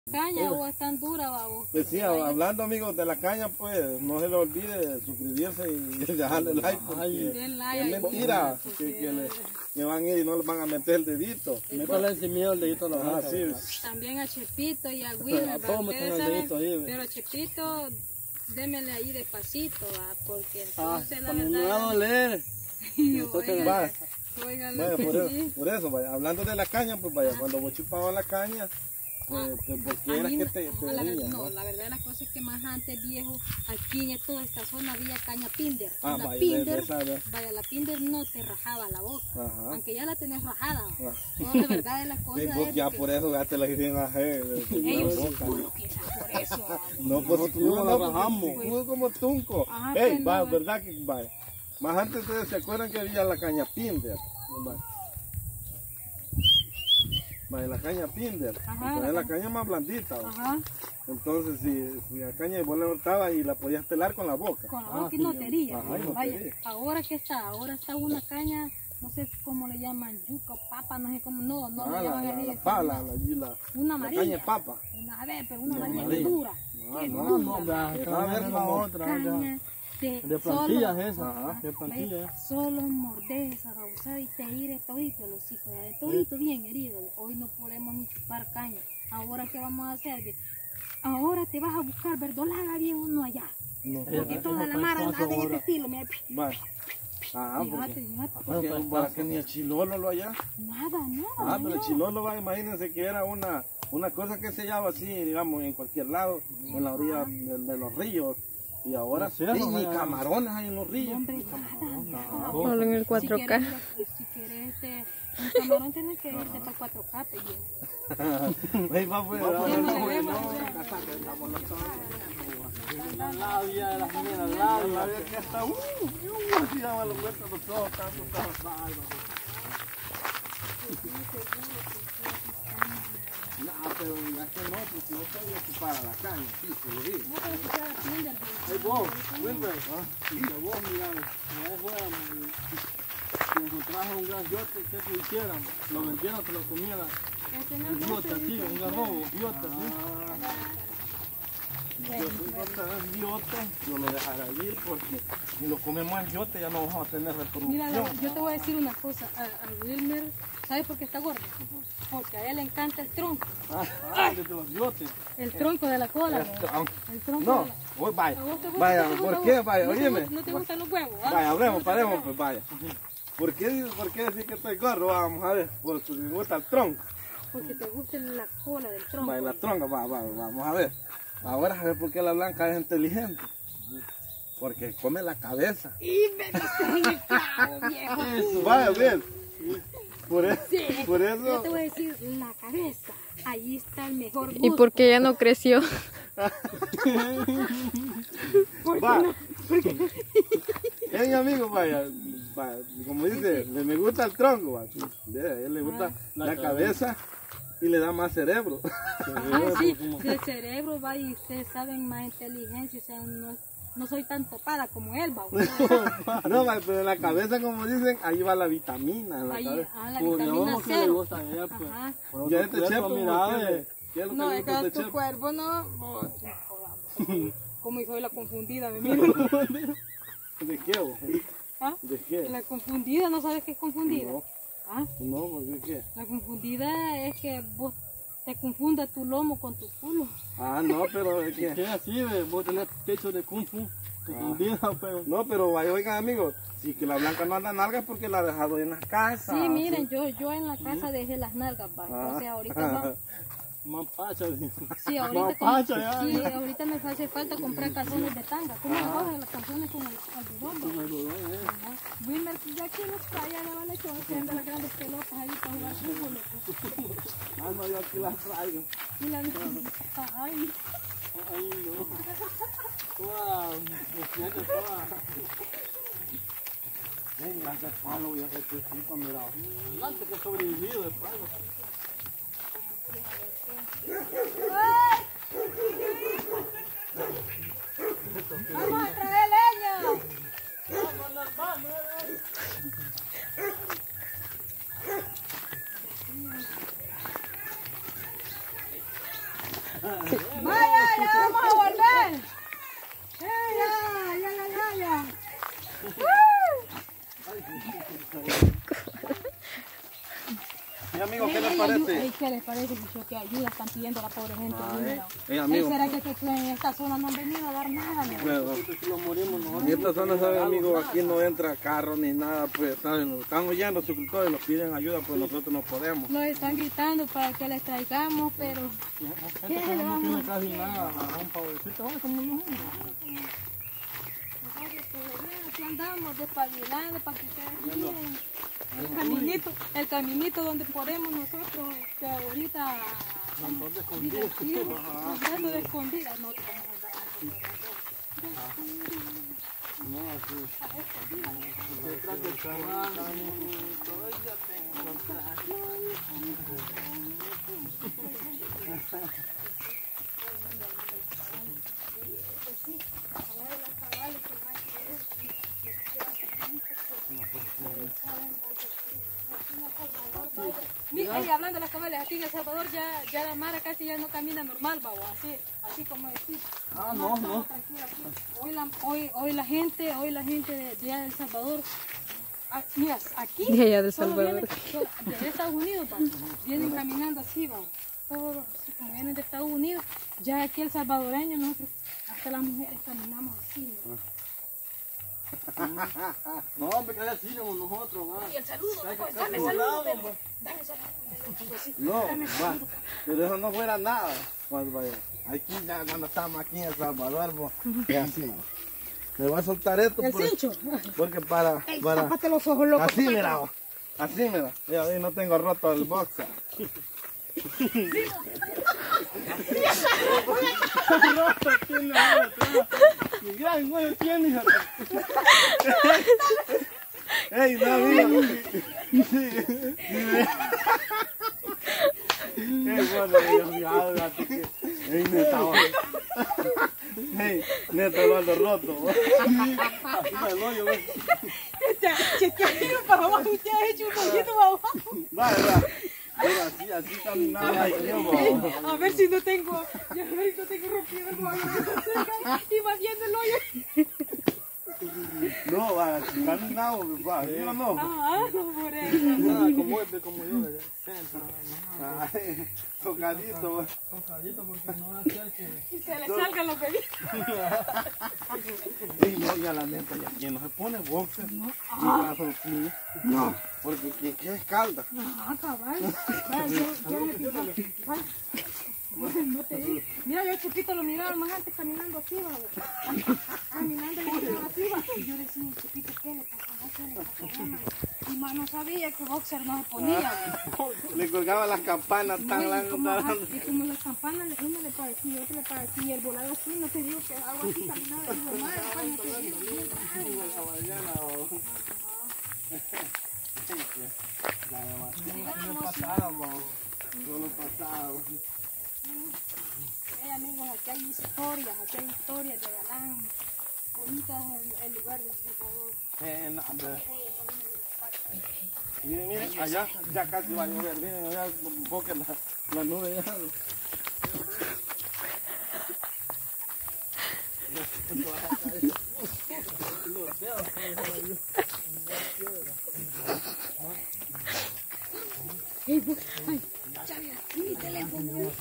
Caña o es tan dura, babo. Pues sí, hablando amigos de la caña, pues no se le olvide suscribirse y dejarle like, porque es mentira que van a ir y no les van a meter el dedito. Métale sin miedo el dedito a la boca. También a Chepito y a Wilmer, pero a Chepito démele ahí despacito, porque entonces la verdad... me va a doler. Por eso, vaya, hablando de la caña, pues vaya, cuando vos chupabas la caña, pues porque era que te veía, no, la verdad de las cosas es que más antes, viejo, aquí en toda esta zona había caña pinder. La pinder no te rajaba la boca, aunque ya la tenés rajada. No, la verdad de las cosas es ya por eso ya te la querían hacer ellos seguro que por eso. No, pues no la rajamos, como tunco. Ey, va, verdad que va. Más antes ustedes se acuerdan que había la caña pinder. Vaya, la caña pinder, es la caña más blandita. Entonces, si la caña vos la cortabas y la podías pelar con la boca. Con la boca y no te hería. Ahora que está, ahora está una caña, no sé cómo le llaman, yuca o papa, no sé cómo, no le llaman una amarilla. La caña de papa. A ver, pero una amarilla que dura. La otra. De plantillas esa, de plantillas. Solo morder esa babosada y te iré todito los hijos, todito bien herido. Hoy no podemos ni chupar caña. Ahora qué vamos a hacer, ahora te vas a buscar verdolaga bien uno allá. Porque toda la mara anda de este estilo, mira. Para que ni el chilolo lo allá. Nada. Pero el chilolo va, imagínense que era una cosa que se llama así, digamos, en cualquier lado, en la orilla de los ríos. Y ahora ni camarones hay en los ríos. Solo en el 4K. Si quieres un camarón tienes que irte para 4K, La labia de las minas, la labia que hasta así daba los huertos los ojos, pero ya que no, porque no podía ocupar a la caña, sí, se lo digo. Hey vos, Wilber, vos mira, si encontrabas un gran yote, ¿qué te hicieran? Lo vendieran, te lo comieran. Un yote así, un garrobo, yote así. Yo lo dejaré ir porque si lo comemos el yote ya no vamos a tener reproducción. Mira, yo te voy a decir una cosa, a Wilmer, ¿sabes por qué está gordo? Porque a él le encanta el tronco. De los yotes. El tronco de la cola. El tronco no, de la... vaya, ¿por qué? Vaya, oíme. ¿No te gustan los huevos? Vaya, hablemos, paremos, pues vaya. ¿Por qué decir que estoy gordo? Vamos a ver, porque me gusta el tronco. Porque te gusta la cola del tronco. Vaya, la tronca, vamos a ver. Ahora a ver por qué la blanca es inteligente. Porque come la cabeza. Y me dice en el clavo, viejo. Eso, vaya, bien. Por eso. Yo te voy a decir, la cabeza. Ahí está el mejor gusto. ¿Y por qué ya no creció? Mi amigo, vaya, como dice, me gusta el tronco, a él le gusta la cabeza. Y le da más cerebro. Sí, el cerebro va y ustedes saben más inteligencia, o sea, no soy tan topada como él, va. No, pero en la cabeza, como dicen, ahí va la vitamina. La vitamina C. Ya este chepo, mira, no, es que tu cuerpo no. Como hijo de la confundida, me miro. ¿De qué vos? ¿De qué? La confundida, ¿no sabes qué es confundida? No, ¿de qué? La confundida es que vos te confundas tu lomo con tu culo. No, pero es que es así, vos tenés pecho de kung fu. Pero... No, pero oigan amigos, si que la blanca no anda nalgas porque la ha dejado en la casa. Sí, miren, yo en la casa dejé las nalgas, entonces ahorita Mampacha, sí, ahorita me hace falta comprar calzones de tanga. ¿Cómo cogen las calzones con el algodón? Wilmer, ya aquí en las playas le van a echar haciendo las grandes pelotas ahí para jugar fútbol. No, yo aquí las traigo. Y la ay, no. Toda, toda. Venga, ese palo, voy a hacer que sí, mira. Adelante que he sobrevivido de palo. ¡Vamos a traer leña! ¡Vamos! Vaya, ya vamos a volver. Ya. Sí, amigo, ¿qué les parece? ¿Qué les parece, bicho? Que ayuda están pidiendo a la pobre gente. Amigo. ¿Será que en esta zona no han venido a dar nada? Bueno, en esta zona, ¿saben, amigo? Aquí no entra carro ni nada, pues, ¿saben? Nos están oyendo suscriptores, nos piden ayuda, pues nosotros no podemos. Nos están gritando para que les traigamos, pero... ¿Qué le vamos? No tiene casi nada, un pobrecito, vamos como nosotros. Aquí andamos despabilando para que ustedes miren el caminito donde podemos nosotros, que ahorita Nosotros divertidos, andando de escondidas. No, no, así. Detrás del canal, Mira, y hablando de las cabales, aquí en El Salvador ya la mara casi ya no camina normal, babo, así como decir. no. Hoy la gente de allá de El Salvador, mira, aquí De allá de solo Salvador. de Estados Unidos, babo, vienen caminando así, babo, todos así como vienen de Estados Unidos, ya aquí el salvadoreño, nosotros, hasta las mujeres caminamos así, ¿no? No, hombre, que así como nosotros, va. Y el saludo, pues, dame saludo, pero, dame saludo. Pues sí, No, va, pero eso no fuera nada. Pues, vaya, aquí ya cuando estamos aquí en El Salvador, pues, es así, ¿no? Me voy a soltar esto el cincho. porque para Tápate los ojos, loco. así mira, ya ve, no tengo roto el boxer. Roto tiene, y gran güey tiene, hija. Ey, no, mira. Ey, neta, ey, neta, lo ando roto. Chequearon para abajo, usted ha hecho un poquito para abajo. Va. Mira, así caminaba yo, A ver si no tengo, ya ver si no tengo rompido el huevo. Y va viendo el hoyo. no, va, así caminaba, va, ¿sí o no? Por eso. Nada, como yo, de Ay, tocadito, va. tocadito porque no va a ser que... Y se le salgan los bebitos. Y no, ya la neta, ya quien no se pone boxer, no. No, porque ¿qué es calda? Cabal. Yo le pido. No te digo. Mira, yo Chepito lo miraba más antes caminando así, babo. Caminando y miraba así, babo. Yo le decía, Chepito, ¿qué le pasó? Y más no sabía que boxer no se ponía, babo. Le colgaba las campanas tan Y largas. como las campanas, uno le parecía y otro le parecía. Y el volado así, no te digo que algo así caminaba. Y digo, madre, no te digo. Solo pasaba. Amigos, aquí hay historias de Galán, bonitas el lugar de El Salvador. Miren, allá ya casi va a llover, miren, allá un poco la nube ya. Mi teléfono.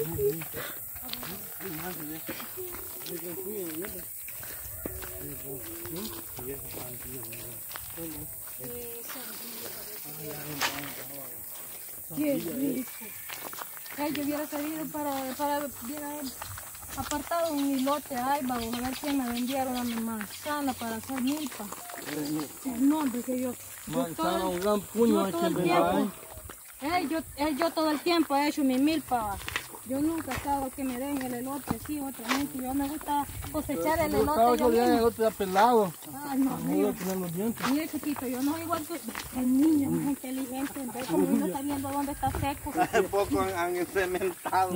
Qué rico. Ay, yo hubiera sabido hubiera apartado un lote, ay, vamos a ver quién me vendieron a mi manzana para hacer milpa. No, hombre, que yo manzana, un gran puño hay que vender. Yo todo el tiempo he hecho mi milpa. Yo nunca he estado que me den el elote así, otra gente. Yo me gusta cosechar el elote. Yo el elote ya pelado. Ay, no, voy a poner los dientes. mira, chiquito, yo no igual que el niño más inteligente. Ve como uno está viendo dónde está seco. Hace poco han encementado.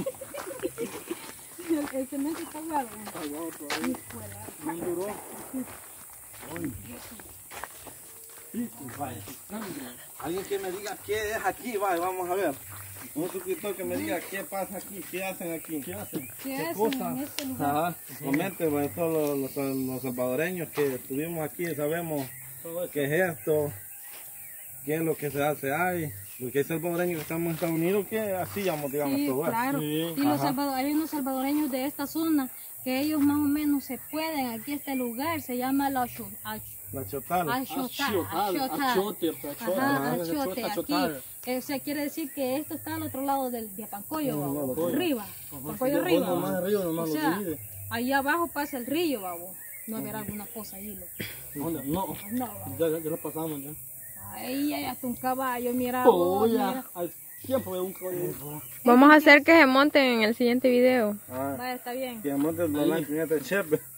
El cemento está guardado. Me duró. Alguien que me diga qué es aquí, vaya, vamos a ver. Un suscriptor que me diga qué pasa aquí, qué hacen aquí. ¿Qué hacen? ¿Qué hacen cosa? en este lugar? Ajá, comente, pues, todos los salvadoreños que estuvimos aquí, sabemos Todo eso. qué es esto, qué es lo que se hace ahí. Porque hay salvadoreños que estamos en Estados Unidos que hacíamos, digamos, Sí, todo eso. claro. Sí. Y los hay unos salvadoreños de esta zona que ellos más o menos se pueden. Aquí este lugar se llama la La chotala. Achote. Ajá, achote. Aquí, o sea, quiere decir que esto está al otro lado del Diapancoyo, babo. Arriba. Pancoyo arriba. Nomás babo. arriba, O nomás lo sea, divide. ahí abajo pasa el río, babo. No habrá alguna cosa ahí, loco. No, No, babo. ya lo pasamos ya. Ahí hay hasta un caballo, mira. Oh, vos, ya. mira. Al tiempo de un caballo. Vamos a hacer que se monten en el siguiente video. Ah, Vaya, está bien. que montes los blancos en este chef.